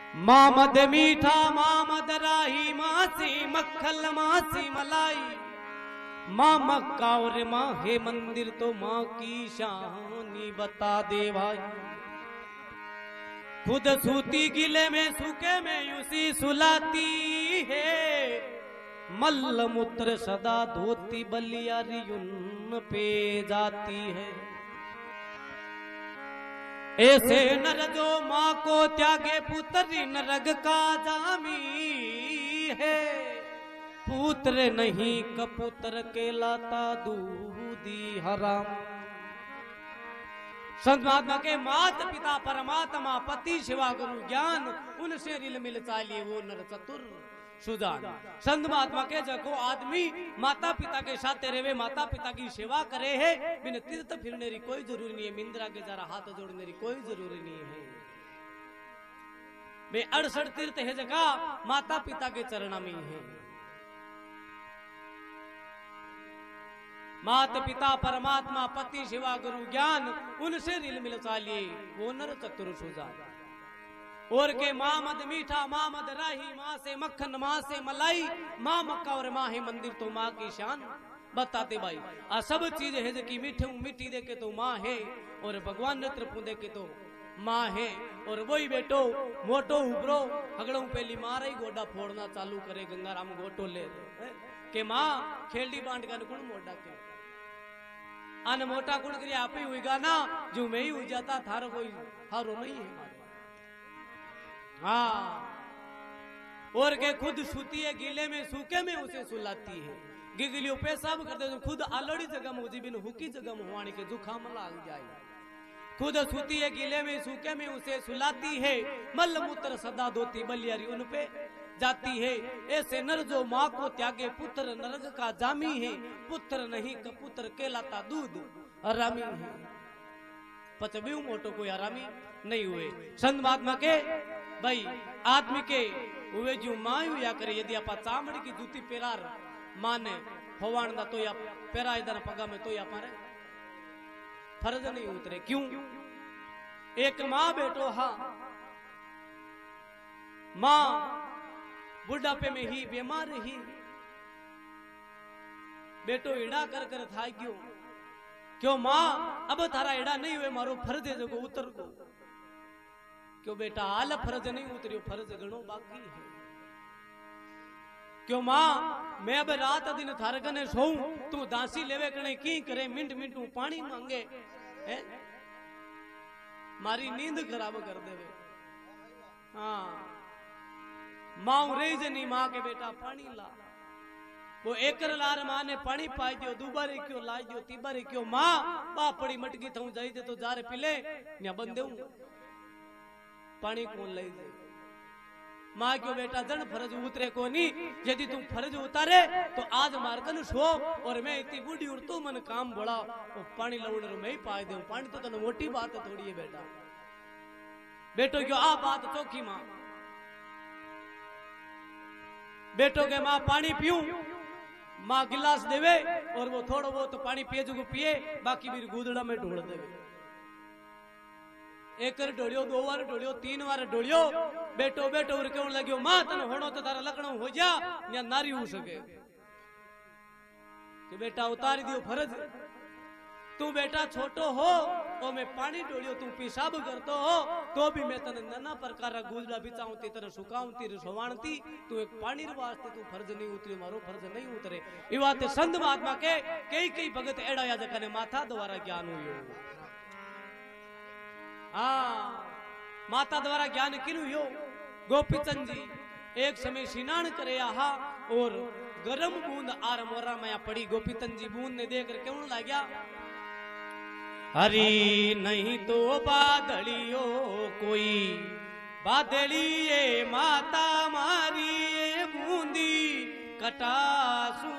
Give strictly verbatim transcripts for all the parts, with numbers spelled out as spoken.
माँ मद मीठा माँ मद राही मासी मक्खल मासी मलाई माँ मक्का और माँ है मंदिर तो माँ की शानी बता दे भाई। खुद सूती गिले में सूखे में यूसी सुलाती है मल्ल मूत्र सदा धोती बलियारी उन पे जाती है। ऐसे नर जो माँ को त्यागे पुत्री नरग का जामी है पुत्र नहीं कपुत्र के लाता दूधी हराम। संत महात्मा के मात पिता परमात्मा पति शिवा गुरु ज्ञान उनसे रिल मिल चालिए वो नर चतुर सुजान। संत महात्मा के जगो आदमी माता पिता के साथ रहे माता पिता की सेवा करे है बिन तीर्थ फिरने की कोई जरूरी नहीं है मिंद्रा के जरा हाथ जोड़ने की कोई जरूरी नहीं है। वे अड़सठ तीर्थ है जगह माता पिता के चरण में है। माता पिता परमात्मा पति शिवा गुरु ज्ञान उनसे रिल मिल चालिए वो नर चतुर सुजान। और के माँ मद मीठा माँ मद राही माँ से मक्खन माँ से मलाई माँ मक्का और माँ है मंदिर तो माँ की शान बताते भाई। आ सब चीज है जो कि मीठे मिट्टी दे के तो माँ है और भगवान नेत्र दे के तो माँ है। और वही बेटो मोटो उबरो हगड़ों पहली मार ही गोडा फोड़ना चालू करे गंगाराम गोटो ले के माँ खेलडी बांट का कुण मोटा के अन मोटा कुण करी आप ही हुई ना जो मैं ही हो जाता थारो कोई हारो नहीं है। हाँ और के खुद सूती है गीले में सूखे में उसे सुलाती है गिगलियों पेशाब करते तो खुद आलोड़ी जगह मुझे बिन हुकी जगह मुहानी के जुखाम लाग जाए। खुद सूती है गीले में सूखे में उसे सुलाती है मल मूत्र सदा धोती बलियारी उन पे जाती है। ऐसे नर जो माँ को त्यागे पुत्र नरक का जामी है पुत्र नहीं कपुत्र कहलाता दूध हरामी है। पचबी मोटो कोई हरामी नहीं हुए। संत महात्मा के भाई आदमी के हुए जो माँ या करे यदि आप चामड़ी की जूती पेरार माने फवाण दा तो या पेरा इधर पगा में तो या पारे फर्ज नहीं उतरे। क्यों एक माँ बेटो हाँ माँ बुढ़ापे में ही बीमार ही बेटो इड़ा कर कर था क्यों क्यों माँ अब थारा इड़ा नहीं हुए मारो फर्ज है जो उतर को क्यों बेटा आल फर्ज नहीं उतरियो फर्ज गणो बाकी है। क्यों माँ मैं अब रात दिन थारे कने सोऊं तू दासी लेवे कने की करे मिनट मिनट पानी मांगे है मारी नींद खराब कर देवे। हाँ माँ रही जनी माँ के बेटा पानी ला वो एकर लार माँ ने पानी पाई दियो दुबारे क्यों लाई दियो तीबारे क्यों माँ पापड़ी मटकी थू जाई दे तो जारे पिले या बंदे पानी कौन ले दे। माँ क्यों बेटा जन फर्ज उतरे को नहीं यदि तुम फर्ज उतारे तो आज मारकन सो और मैं इतनी बूढ़ी और तू मन काम बड़ा वो पानी लौड़ मैं ही पाए दे पानी तो तने मोटी बात है थोड़ी है बेटा बेटो क्यों आ बात चौकी माँ बेटो के माँ पानी पीऊं माँ गिलास देवे और वो थोड़ो वो तो पानी पिए जो पिए बाकी भी गुदड़ा में ढोड़ देवे। एक ढोलियो दो बार ढोलियो तीन बार ढोलियो बेटो बेटो और क्यों लगियो मां तने होनो तो तारा लकड़ो हो जा या नारी हो सके कि बेटा उतार दियो फर्ज तू बेटा छोटो हो और मैं पानी ढोलियो तू पेशाब करतो हो तो भी मैं तने नाना प्रकार गुजरा बिचाऊं ती तरह सुकाऊं ती सोवाणती तू एक पानी रे वास्ते तू फर्ज नहीं उतरे मारो फर्ज नहीं उतरे। ई बात संत महात्मा के कई कई भगत एड़ा या जकने माथा द्वारा ज्ञान हुयो। हाँ माता द्वारा ज्ञान किनु यो गोपीचंद जी एक समय स्नान करे आहा और गरम बूंद आर मोरा में पड़ी गोपीचंद जी बूंद ने देख क्यों लाग्या हरी नहीं तो बादलियो कोई बादली ये माता मारी ये बूंदी कटासू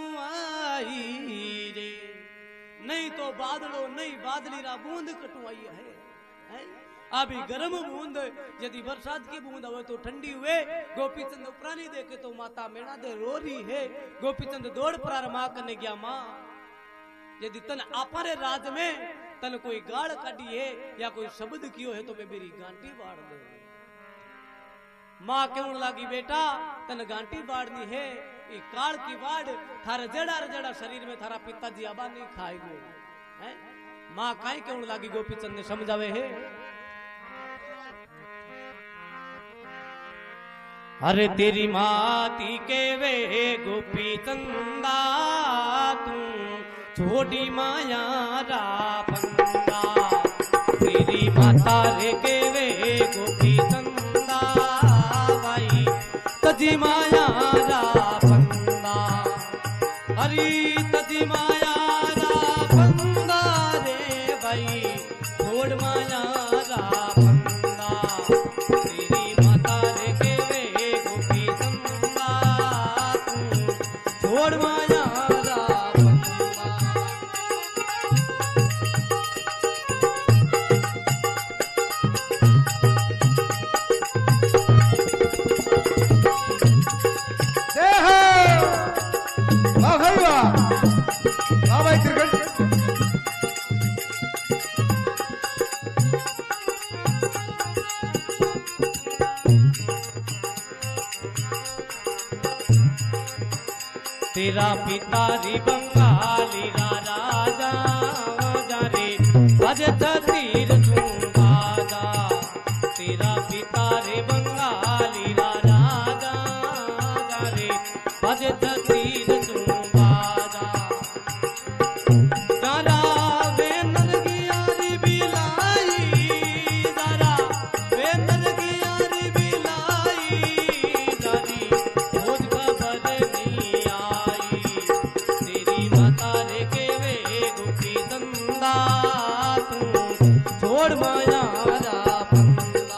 आई रे नहीं तो बादलो नहीं बादली रा बूंद कटुआई है। अभी गर्म बूंद यदि बरसात की बूंद हो तो ठंडी हुए गोपीचंद उपरानी देखे तो माता मेरा दे रो रही है। गोपीचंद दौड़ प्रार माँ करने गया माँ यदि तन आपारे राज में तन कोई गाड़ काटी है या कोई शब्द कियो है तो मैं मेरी गांटी बाढ़ दे माँ कहने लगी बेटा तन गांठी बाड़नी है ये काल की बाड़ थारे जड़ा जड़ा शरीर में थारा पिताजी आबा नहीं खाएगो है। माँ काई कहने लगी गोपीचंद ने समझावे है अरे तेरी माती के वे गोपी चंदा तू छोटी माया रा बंदा तेरी माता रे के वे गोपी चंदा भाई तजी माया रा बंदा हरी तजी माया रा बंदा रे भाई छोड़ माया रा बंदा तेरी माता रे के छोड़ माया रा बंदा देह वाह भाई वाह वाह भाई क्रिकेट तेरा पिता री बंगाली रा राजा जारे बज तीर चूंगा तेरा पिता रे बंगाली रा राजा जारे बज तीर चूंगा जरा वे नरगियारी बिलाई जरा वे नरगियारी बिलाई जारी खोज खबर नहीं छोड़ माया रा बंदा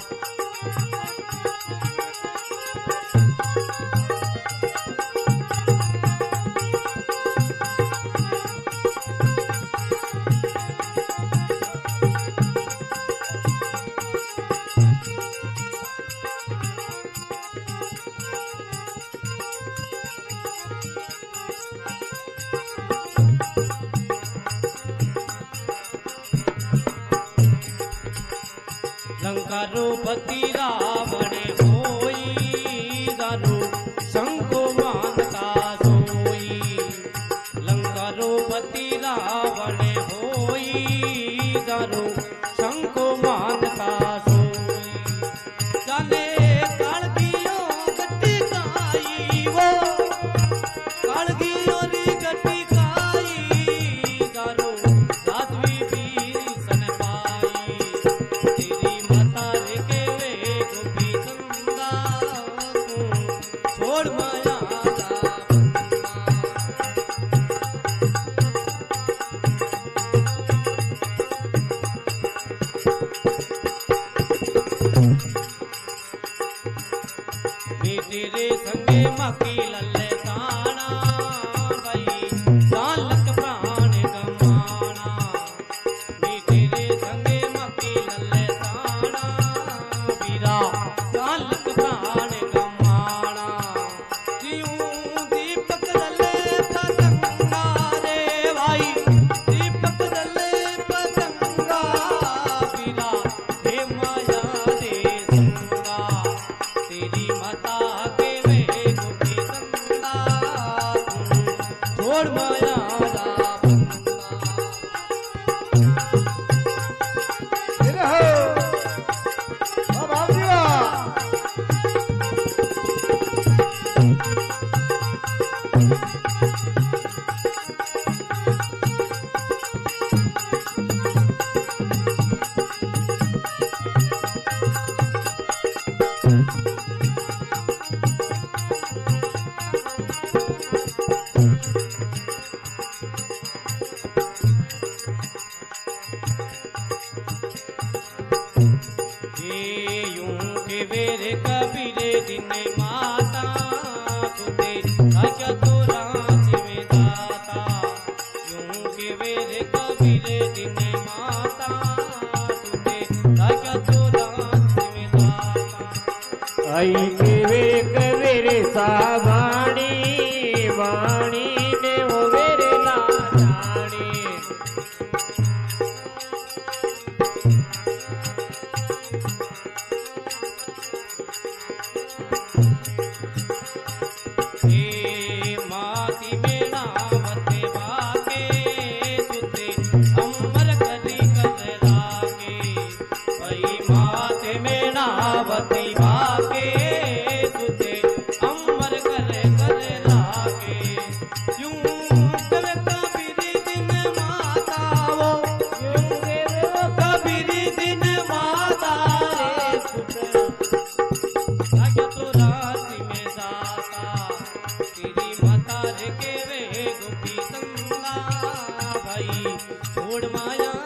लंका रूपति रावण होई दारू शंको मानता सोई लंका रूपति रावण होई दारू शंको मानता सोई जाने कालगियो गट्टी काई वो कालगियो री गट्टी काई दारू राजवी वीर सन पाई तेरी माता रे के वे गोपी चंदा छोड़ माया रा बेटे रे संगे मकी लल्ले ताना भाई सालक प्राण गमाना बेटे रे संगे मकी लल्ले ताना वीरा सालक प्राण गमाना जीऊं दीपक लल्ले पतंगा रे भाई दीपक लल्ले पतंगा वीरा हे माया रे संगा तेरी माता के वे गोपी चंदा छोड़ माया रा बंदा देह वाह भाई वाह ये यूं के वेरे कबीरे दिन माता तुते क्या तोरा जिवे दाता यूं के वेरे कबीरे दिन माता तुते क्या तोरा जिवे दाता आई के वे कवेरे सावाणी वाणी ने वो वेरे लाणी प्यार के वे गोपी संगा भाई छोड़ माया